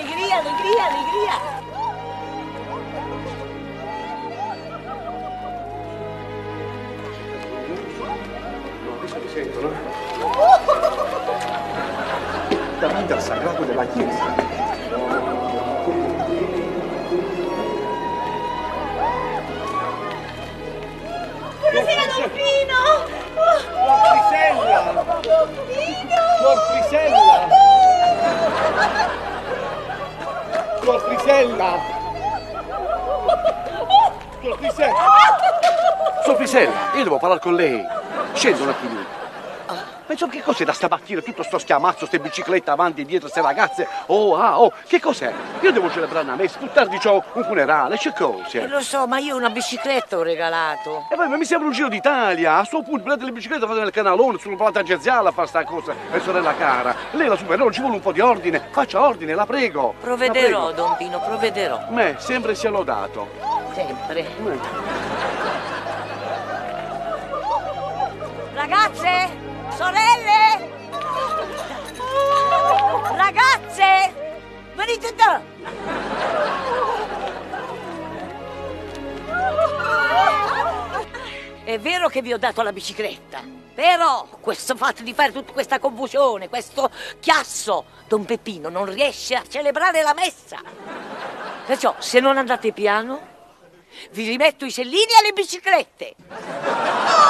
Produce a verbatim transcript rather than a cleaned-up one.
allegria, allegria, allegria. No, questo mi sentono. Davanti al sagrato della chiesa. Buonasera, Don Pino! Suor Frisella! Don Pino! Suor Frisella! Suor Frisella! Suor Frisella! Suor Frisella, io devo parlare con lei. Scendo un attimino. Ma insomma, che cos'è da stamattina tutto sto schiamazzo, ste biciclette avanti e dietro, ste ragazze? Oh, ah, oh, che cos'è? Io devo celebrare una messa, più tardi c'ho un funerale, che cose? Eh, lo so, ma io una bicicletta ho regalato. E poi ma mi sembra un giro d'Italia, a suo punto prendete le biciclette, fate nel canalone, sulla plata tangenziale a fare sta cosa, e sorella cara. Lei la superiore, ci vuole un po' di ordine, faccia ordine, la prego. Provvederò, la prego. Don Pino, provvederò. Me, sempre sia lodato. Sempre. Me. Ragazze! Sorelle! Ragazze! Venite da! È vero che vi ho dato la bicicletta, però questo fatto di fare tutta questa confusione, questo chiasso, Don Peppino non riesce a celebrare la messa. Perciò, se non andate piano, vi rimetto i sellini alle biciclette.